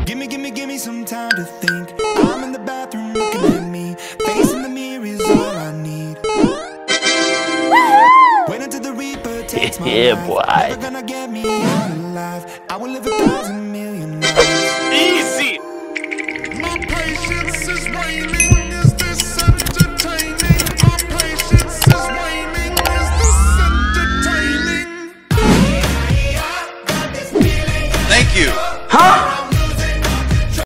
Gimme some time to think. I'm in the bathroom looking at me. Facing the mirror is all I need. Wait until the Reaper takes my life. Never gonna get me out alive. I will live 1,000 million lives.